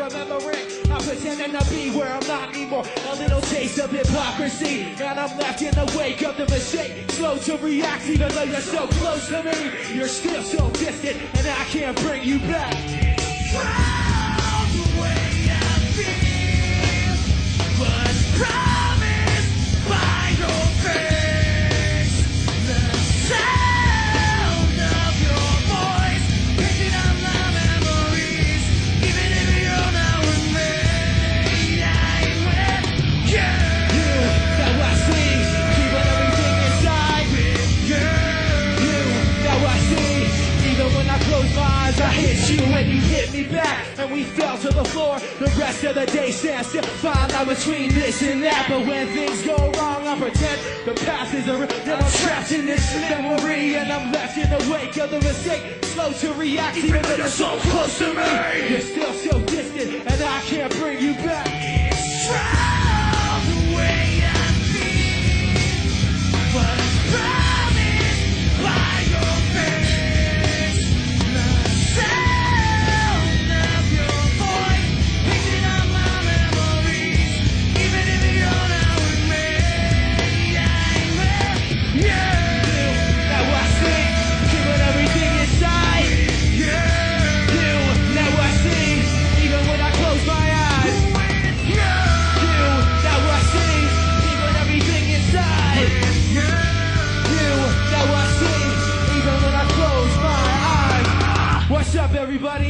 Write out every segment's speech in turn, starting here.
remembering. I'm pretending to be where I'm not anymore. A little taste of hypocrisy, and I'm left in the wake of the mistake. Slow to react even though you're so close to me. You're still so distant, and I can't bring you back. Proud the way I feel, but promised by your face. The sound of your voice, picking up my memories. Even if you're not with me, I'm with you. You that I see, keeping everything inside. You that I see, even when I close my eyes, I hit you and you hit me back, and we fell to the floor. The rest of the day stands still, fine line between this and that. But when things go wrong, I pretend the past is a real. Then I'm trapped in this memory, and I'm left in the wake of the mistake. Slow to react, even though you're so close to me. You're still so distant, and I can't bring you back. It's proud the way I feel, but it's promised by your face. The sound of your voice, picking up my memories. Even if you're not with me, I'm with you. Now I sing, keeping everything inside. You, now I sing, even when I close my eyes. You, now I sing, keeping everything inside. You, now I sing, even when I close my eyes. What's up, everybody?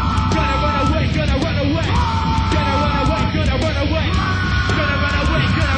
Gonna run away,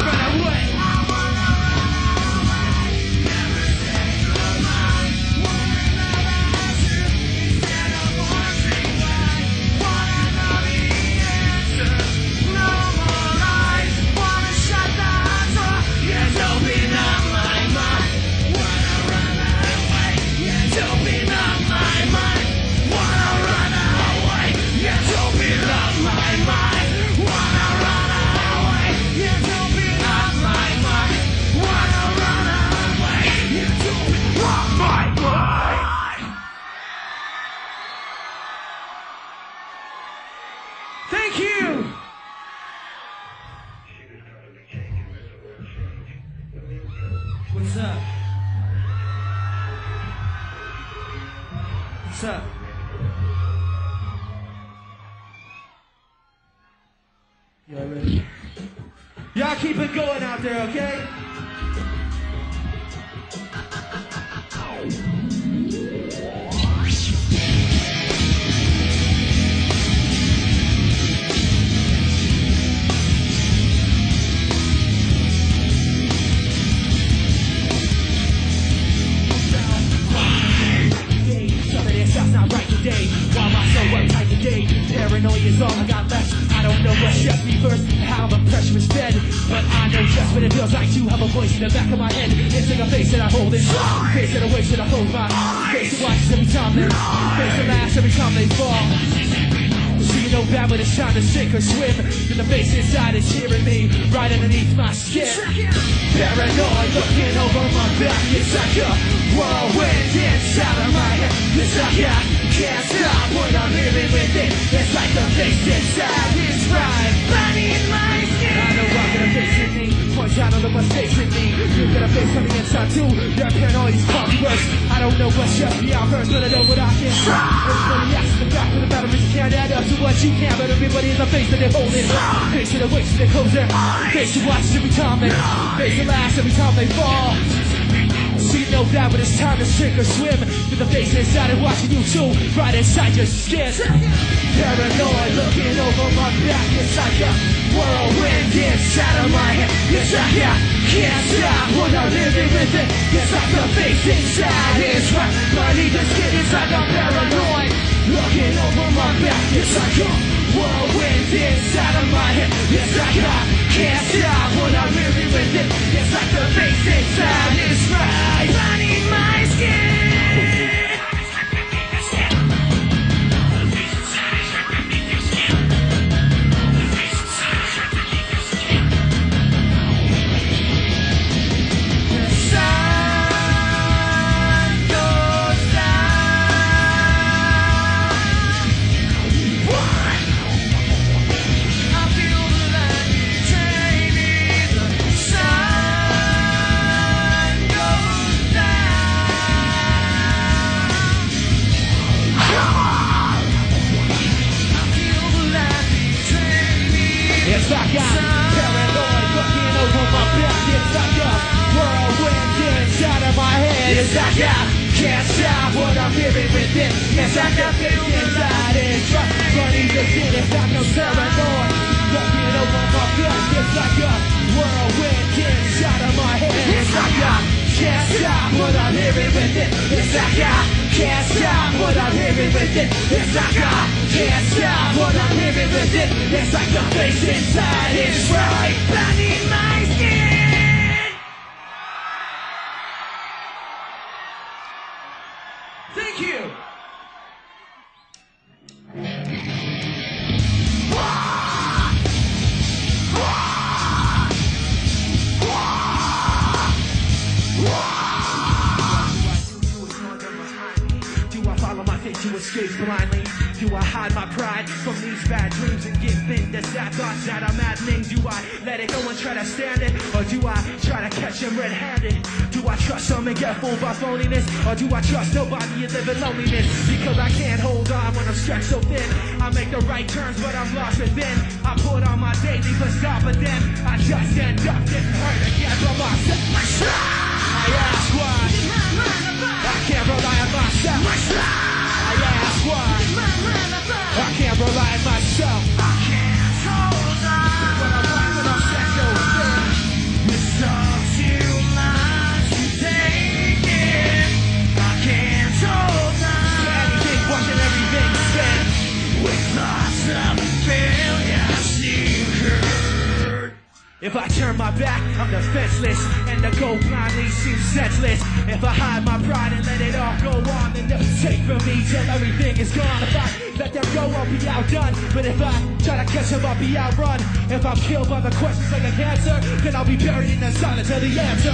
What's up? What's up? Y'all ready? Y'all keep it going out there, okay? Why am I so uptight today? Paranoia is all I got left. I don't know what struck me first, how the pressure is fed, but I know just what it feels like to have a voice in the back of my head. It's like a face that I hold in, face that I wish that I hold my face that watches every time they face that laughs every time they fall. So you know bad when it's time to sink or swim, then the face inside is hearing me right underneath my skin. Paranoid looking over my back, it's like a whirlwind inside of my head. It's like I can't stop when I'm living with it. It's like the face inside is right burning in my skin. I know I'm gonna face it me, point out all the mistakes in me. You're gonna face on the inside too. Your paranoid is probably worse. I don't know what shut me out first, but I know what I can try. Everybody asks the back of the batteries, you can't add up to what you can, but everybody in the face that they're holding. Face to the waist that they close their face to watch every time they face to last every time they fall. So you know that when it's time to sink or swim, with the face inside and watching you too, right inside your skin. Paranoid looking over my back, it's like a whirlwind inside of my head. It's like I can't stop when I'm living with it. It's like the face inside is right beneath the skin. It's like I'm paranoid looking over my back. It's like a whirlwind inside of my head. It's like I can't stop when I'm living with it. It's like the face inside is right beneath my skin. It's like I'm paranoid looking over my back. It's like a whirlwind inside of my head. It's like I can't stop what I'm living with it. It's like the face inside is right beneath the skin. It's like I'm paranoid looking over my back. It's like a whirlwind inside of my head. It's like I can't stop what I'm living with it. It's like I can't stop what I'm living with it. It's like I can't stop what I'm living with it. It's like the face inside is right beneath my skin. Thank you. To escape blindly? Do I hide my pride from these bad dreams and give in to sad thoughts that are maddening? Do I let it go and try to stand it? Or do I try to catch him red-handed? Do I trust him and get fooled by phoniness? Or do I trust nobody and live in loneliness? Because I can't hold on when I'm stretched so thin. I make the right turns but I'm lost within. I put on my daily facade but then I just end up getting hurt again from myself. I ask why I can't rely on myself. I ask why I can't rely on myself. I can't hold on when I'm set so thin. It's all too much to take in. I can't hold on to anything, watching everything spin with thoughts of failure secret. If I turn my back, I'm defenseless, and to go blindly seems senseless. If I hide my pride and let it all go on, then they'll take from me till everything is gone. If I let them go, I'll be outdone. But if I try to catch them, I'll be outrun. If I'm killed by the questions like a cancer, then I'll be buried in the silence of the answer.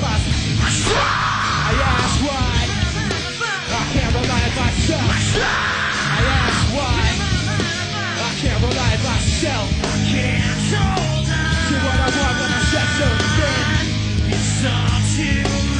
I ask why I can't rely on myself. I ask why I can't rely on myself. I can't hold on to what I want when I set so thin. It's all too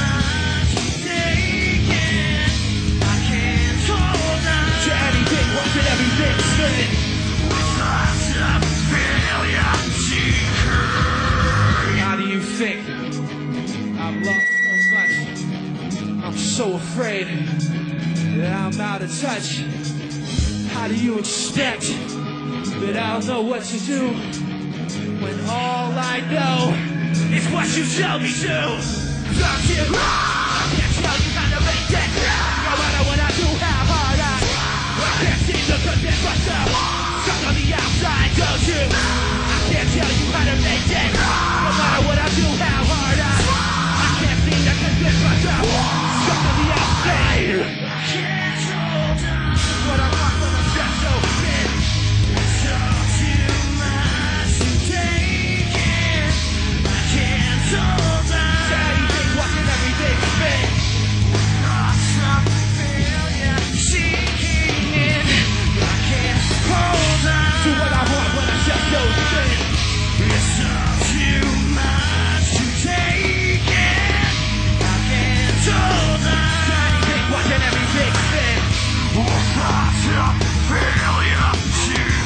music. I've lost so much. I'm so afraid that I'm out of touch. How do you expect that I'll know what to do when all I know is what you tell me to? I can't tell you how to make it. No matter what I do, how hard I can't seem to convince myself. Stuck on the outside, don't you? I can't tell you how to make it. No matter what I do, how hard I can't seem to convince myself. Stuck on the outside. Can't hold on. But I'm not gonna step so thin. It's all too much to take in. I can't hold on. Everything, watching everything spin. Awesome failure sinking in. I can't hold on to what I want when I just so thin. It's all too much to take in. I can't hold on. Everything, watching everything spin. Awesome failure sinking.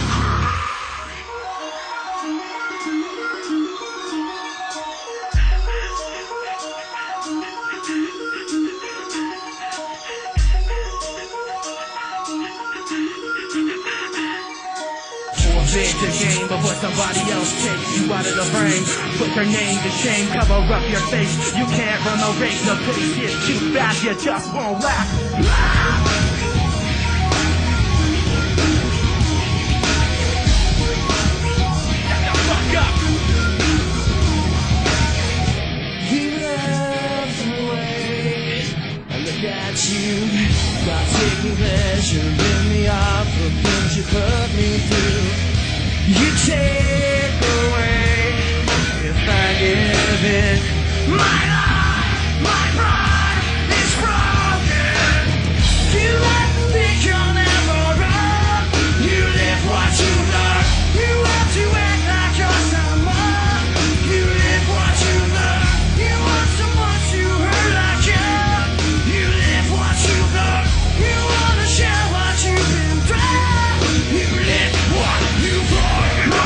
Forfeit the game before somebody else takes you out of the frame. Put your name to shame, cover up your face. You can't run a race, the pace is too fast, you just won't last. Shut the fuck up. He loves the way I look at you. By taking pleasure in the awful things you put me through. You take away if I give in. My life, my pride is broken. You like to think you'll never run. You live what you learn. You have to act like you're someone. You live what you learn. You want someone to hurt like you. You live what you learn. You wanna share what you've been through. You live what you've learned.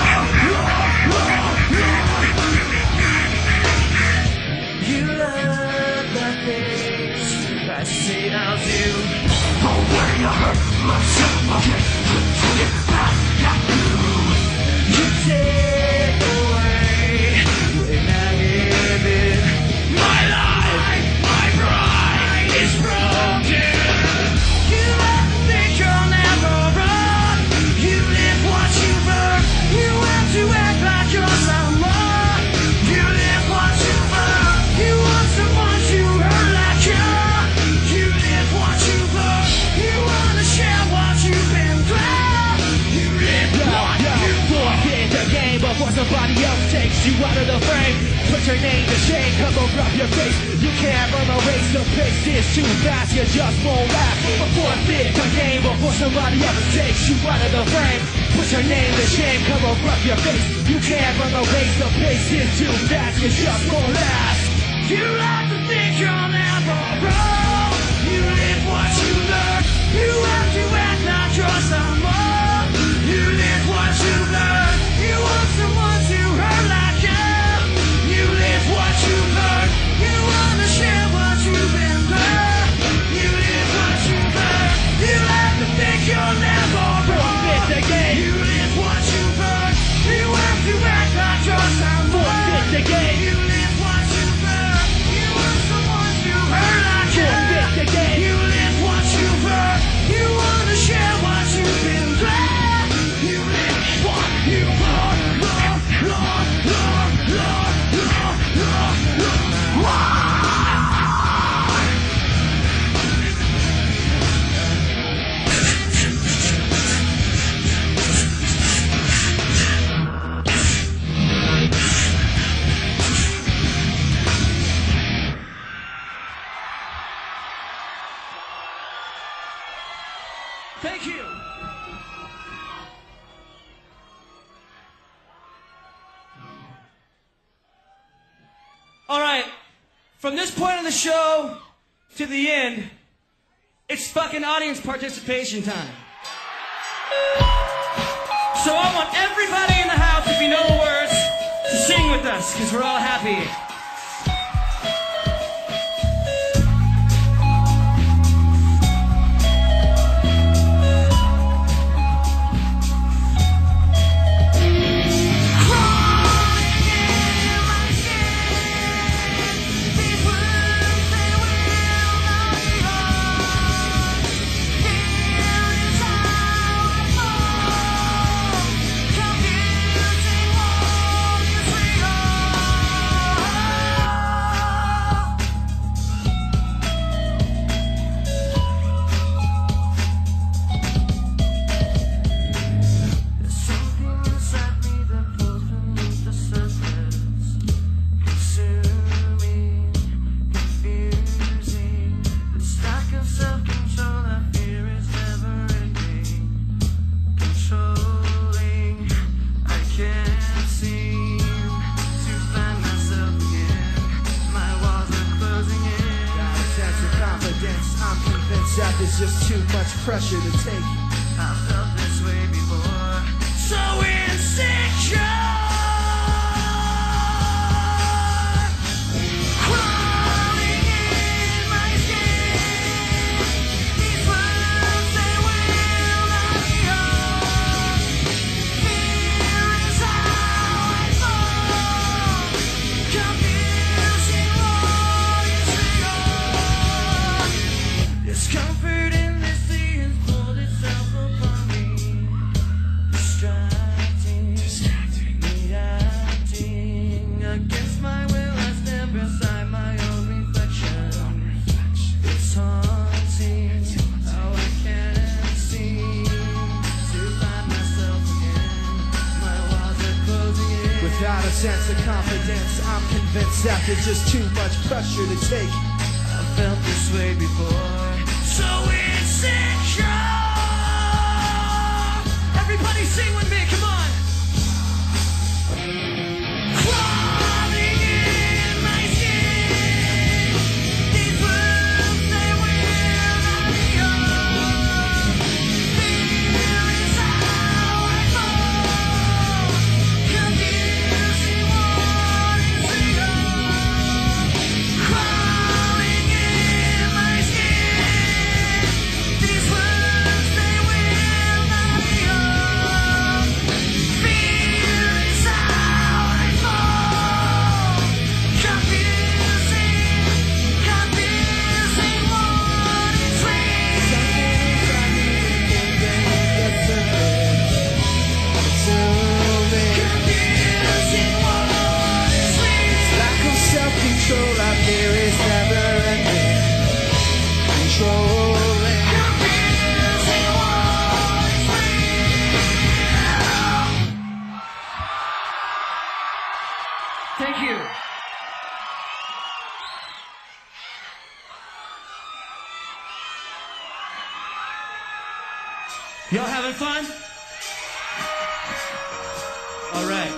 You love the things I say I'll do. The way I hurt myself, I can't take it back at you. You take away when I give it. My life, my pride is broken. You like to think you'll never run. You live what you burn. You have to act like you're someone. You live what you burn. You want someone to hurt like you. You live what you burn. You wanna share what you've been through. You live what you forfeit the game before somebody else takes you out of the frame. Put your name to shame, cover up your face. You can't run a race, the pace is too fast, you just won't last. Forfeit the game before somebody else takes you out of the frame. Put your name to shame, cover up your face. You can't run a race, the pace is too fast, you just won't last. You like to think you'll never grow. You live what you learn. You have to act like you're someone. You live what you learn. You want someone to hurt like you. You live what you learn. You wanna share what you've been through. You live what you learn. You like to think you'll never forfeit the game. You live what you learn. You have to act like you're someone. Forfeit the game. You live what you learn. You want someone to hurt like you. Forfeit the game. You live what you learn. You wanna share what you've been through. You live what you learn. Thank you. All right, from this point in the show to the end, it's fucking audience participation time. So I want everybody in the house, if you know the words, to sing with us, because we're all happy. convinced that there's just too much pressure to take. I felt this way before. So insecure. Crawling in my skin. These words, they will not be yours. Fear is how I fall. Confusing what is real. Discomfort in this sea has pulled itself upon me. Distracting, reacting against my will. I stand beside my own reflection. It's haunting how I can't seem to find myself again. My walls are closing in. Without a sense of confidence, I'm convinced that there's just too much pressure to take. I felt this way before. So insecure. Everybody sing with me, come on. Crawling in my skin. These words, they will not be yours. Fear is how I fall. Confusing what is real. Crawling in my skin. These words, they will not be yours. Fear is how I fall. Confusing what is Confusing what is real. Lack of self-control out there is never ending. Controlling. Confusing what is real. Thank you. Y'all having fun? All right.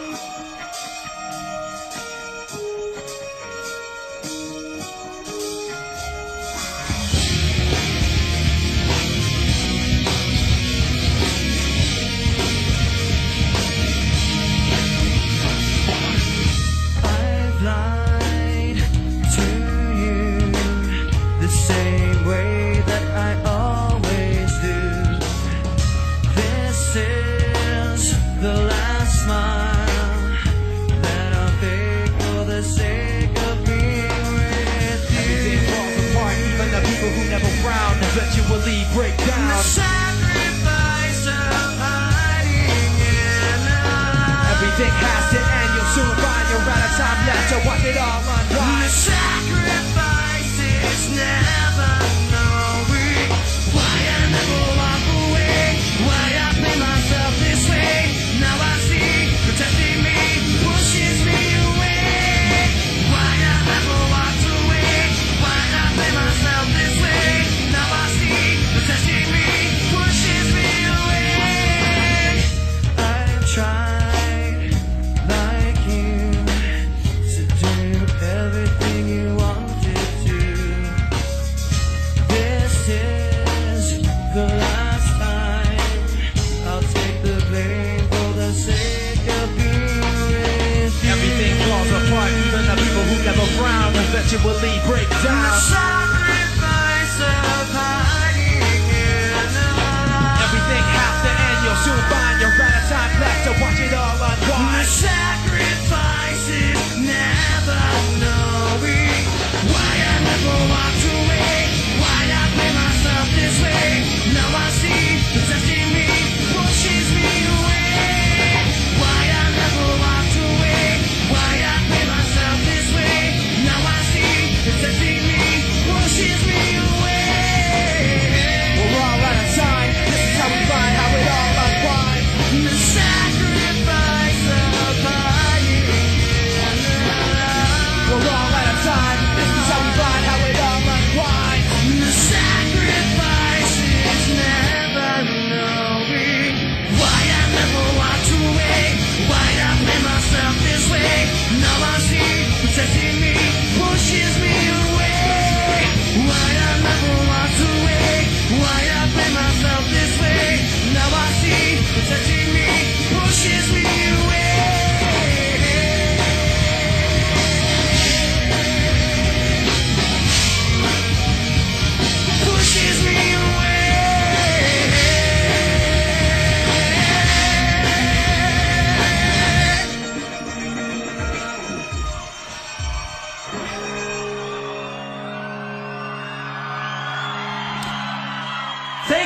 I've lied to you the same way that I always do. This is the last smile that I'll fake for the sake of being with Everything you. falls apart, even the people who never frown eventually break The down. sacrifice of hiding in love. Everything has to end, you'll soon find you're out of time left to watch it all The unwind. sacrifice is never knowing why I never walk away, why I play myself this way. Now I see protecting me pushes me away. Why I never walked away, why I play myself this way. Now I see protecting me pushes me away. I've tried like you to do everything you wanted to. This is the last time I'll take the blame for the sake of being with you. Everything falls apart, even the people who never frown eventually break The down. sacrifice of hiding in love. Everything has to end, you'll soon find you're out of time left to watch it all The unwind. sacrifice is never knowing why I never walked away, why I play myself this way. Now I see protecting me pushes me away. Why I never walked away, why I play myself this way. Now I see protecting me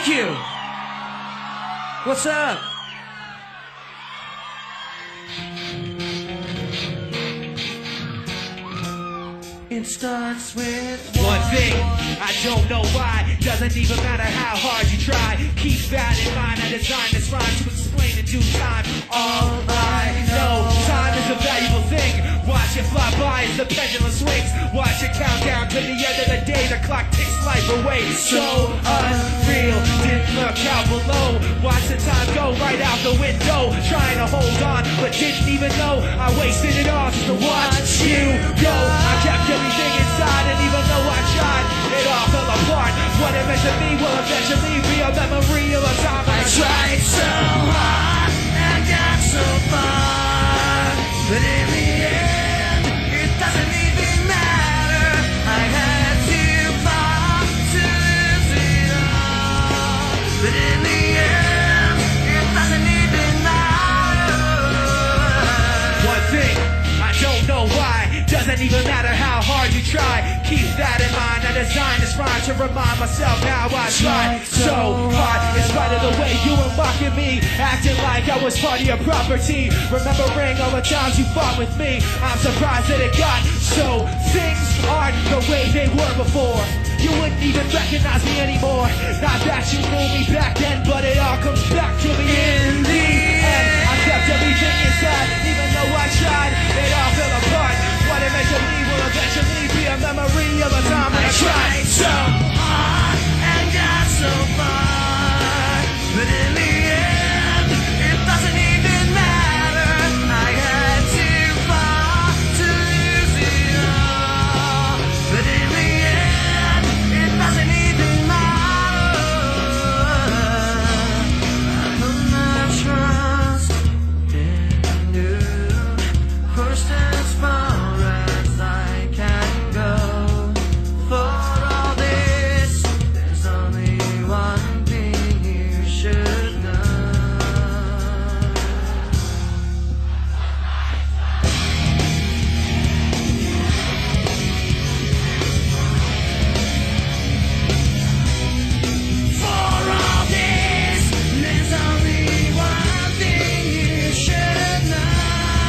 Thank you. What's up? It starts with one thing. I don't know why. Doesn't even matter how hard you try. Keep that in mind. I designed this rhyme to explain in due time. All I know, time is a valuable thing. Watch it fly by as the pendulum swings. Watch it count down to the end of the day. The clock takes life away. So unreal. Didn't look out below. Watch the time go right out the window. Trying to hold on, but didn't even know I wasted it all just to watch you go. I kept everything inside, and even though I tried, it all fell apart. What it meant to me will eventually be a memory of a time I tried so hard and got so far, but in the end, it doesn't even matter. I had too far to lose it all, but in the end, it doesn't even matter. One thing, I don't know why. Doesn't even matter how hard you try. Keep that in mind. I designed this rhyme to remind myself how I tried so hard. In spite of the way you were mocking me, acting like I was part of your property. Remembering all the times you fought with me, I'm surprised that it got so. Things aren't the way they were before. You wouldn't even recognize me anymore. Not that you knew me back then, but it all comes back to me in the end. I kept everything inside, even though I tried, it all fell apart. What it meant to me will eventually be a memory of a time I tried so hard and got so far, but in the end, it doesn't even matter. I had too far to lose it all, but in the end, it doesn't even matter. I put my trust in you, pushed as far as I can go. For all this, there's only one thing you should know. For all this, there's only one thing you should know.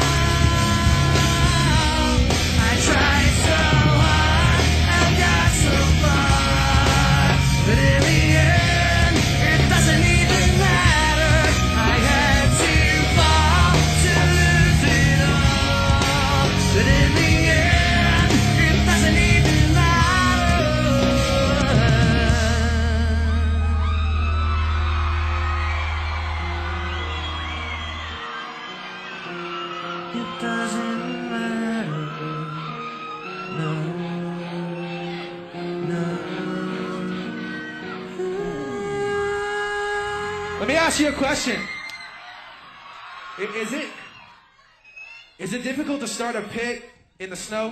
I tried so hard and got so far, but in the end, it doesn't even matter. I had too far to lose it all, but in the end, it doesn't even matter. It doesn't matter. No, no. Let me ask you a question. Is it difficult to start a pit in the snow?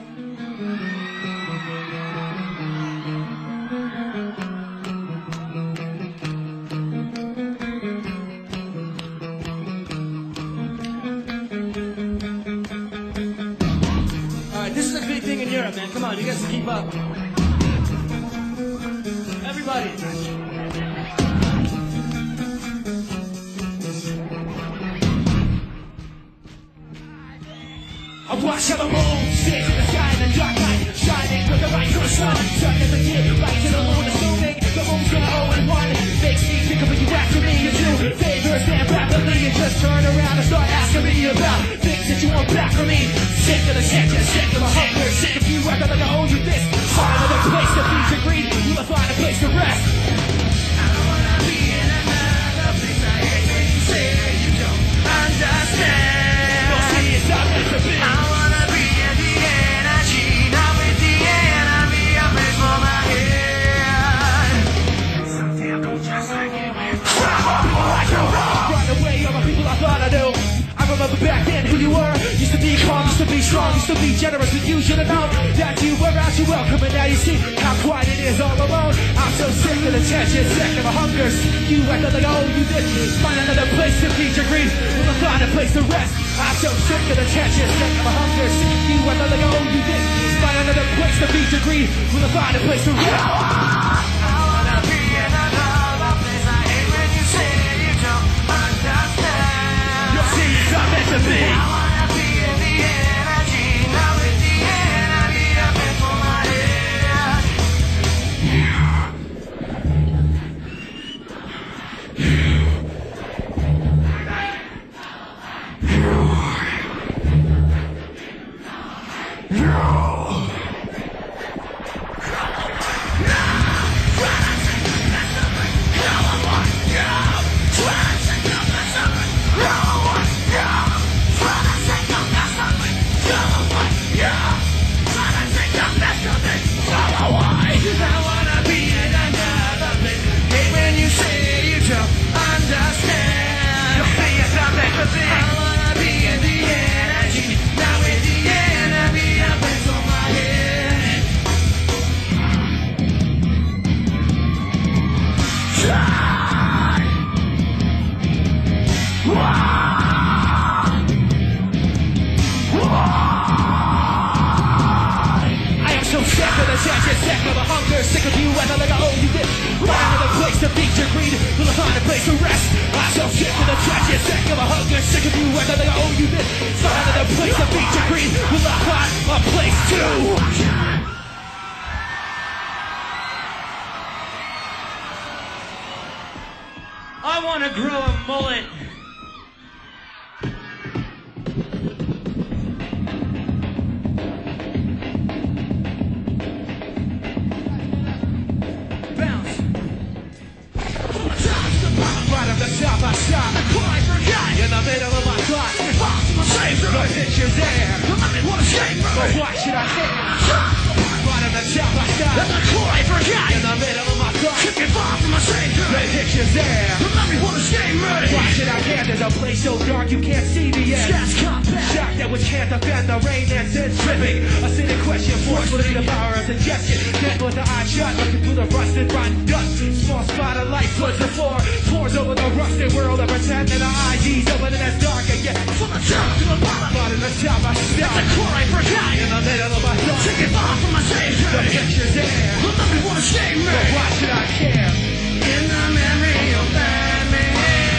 Alright, this is a big thing in Europe, man. Come on, you guys keep up. Everybody. I watch how the moon sits in the sky in the dark night, shining with the light of the sun. Sun as a kid, right to the moon, assuming the moon's gonna 0-1. Makes me think of what you ask me to do. Favors and rapidly, you just turn around and start asking me about things that you want back from me. Sick of the shit, sick of the hunger, sick of you acting like I owe you this. Find another place to feed your greed, you'll find a place to rest. I don't wanna be in another place. I hate when you say you don't understand. Well, see, it's not meant to be. I wanna be in the energy, not with the enemy. I place for my head. Something I don't just like it. Run away, all the people I thought I knew. I remember back then who you were. Used to be calm, used to be strong, used to be generous, and you should have known that you were out your welcome. And now you see how quiet it is all alone. I'm so sick of the tension, sick of the hunger. You act like oh you did. Find another place to feed your greed. We'll find a place to rest. I'm so sick of the tension, sick of the hunger. You act like oh you did. Find another place to feed your greed. We'll find a place to rest. I wanna be in another place. I I want to grow a mullet. Bounce. Right on the top, I stop. In the middle of my thoughts. The picture's there. But why should I care? Right on the top, I stop. In the middle of my thoughts. The picture's there. Why should I care? There's a place so dark you can't see the end. Shock that which can't defend the rain that's dripping. A silly question forcefully the power of suggestion. Dead with the eye shut, looking through the rusted rotten dust. Small spot of light floods the floor, pours over the rusted world of pretend, and the ID's over in as dark again. From the top to the bottom, but in the top I stop. The core I forgot. In the middle of my thoughts, taking off from my stage. The picture's there. Let me wanna stay me. But why should I care? In the memory of that man.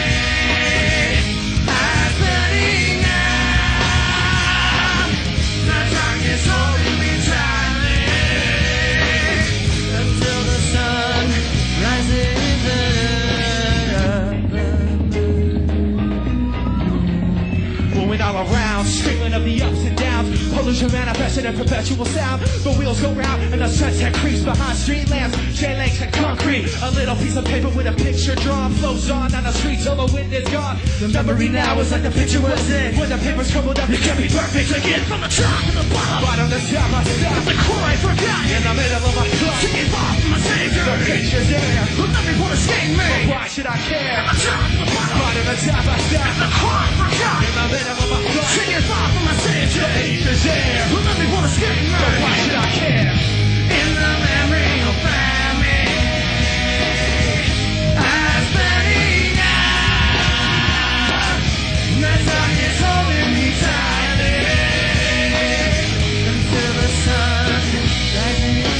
It's holding me tightly until the sun rises up. Moving all around, screaming of the ups and downs. Pollution manifested in perpetual sound. The wheels go round and the sunset creeps behind street lamps. Chain links and concrete. A little piece of paper with a picture drawn flows on down the street till the wind is gone. The memory now is like the picture was in. When the paper's crumbled up, it can't be perfect again. From the top to the bottom, right on the top I stop. The core I forgot. In the middle of my thoughts, taking off from my savior. The picture's there. Let me wanna stay me. But why should I care? From the top to the bottom, right on the top I stop. the core I forgot. In the middle of my thoughts, taking off from my savior. The picture's there. Let me wanna stay me. But why should I care? In the memory of family, I'm spending out. The darkness holding me tightly until the sun rises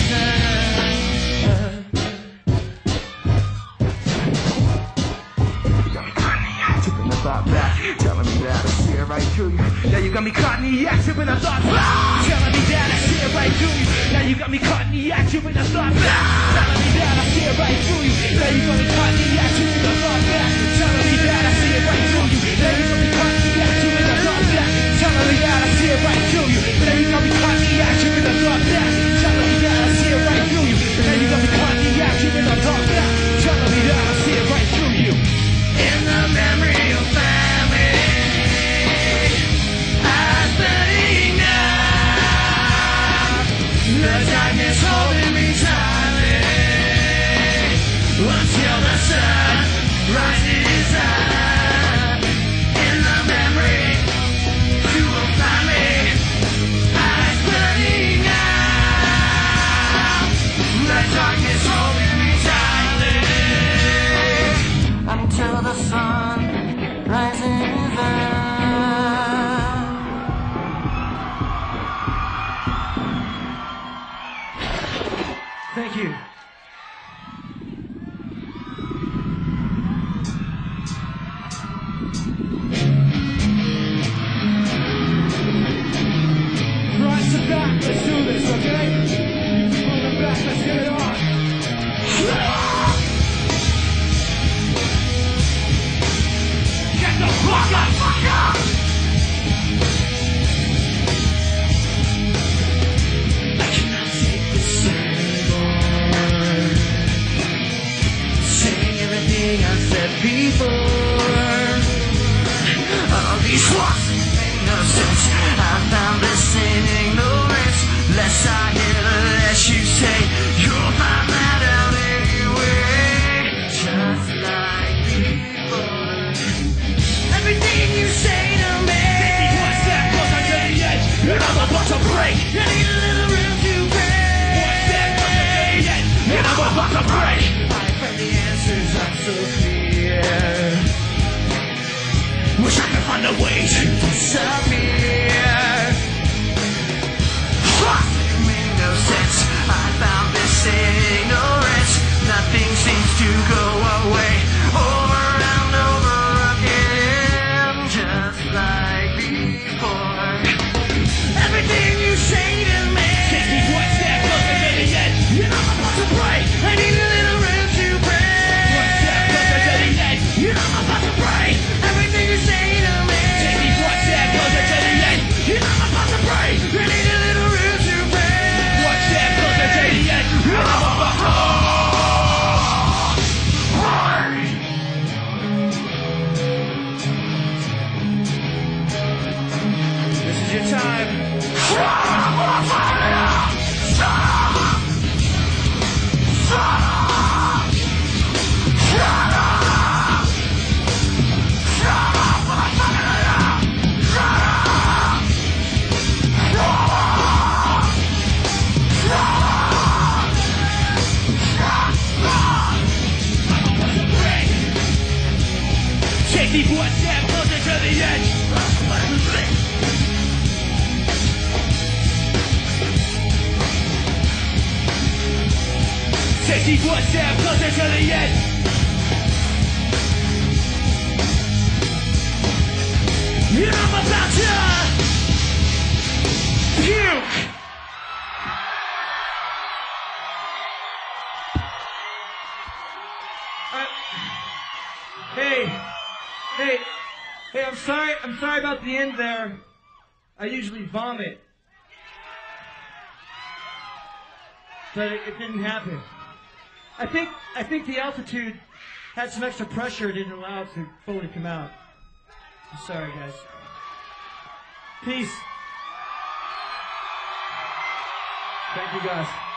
Telling me that I see it right through you. Yeah, you got me caught in the act, when I thought. Telling me that I see it right through you. Yeah, you got me caught in the act, when I thought. Telling me that I see it right through you. Yeah, you got me caught in the act, when I thought. Telling me that I see it right through you. Yeah, you got me caught in the act, when I thought. Telling me that I see it right through you. Yeah, you got me caught in the act, when I thought. Telling me that I see it right through you. Yeah, you got me caught in the act, when I thought. Telling me that I see it right through you. in the memory of family. I'm spending out. The darkness holding me tightly until the sun rises up. In the memory, you will find me. I'm spending out. The darkness holding me tightly until the sun rises up. Thank you. Front to back, let's do this, okay? Front to back, let's get it on. Get the fuck up! takes each one step closer to the end. And I'm about to puke. Hey, I'm sorry about the end there. I usually vomit. But it didn't happen. I think the altitude had some extra pressure, it didn't allow it to fully come out. I'm sorry, guys. Peace. Thank you, guys.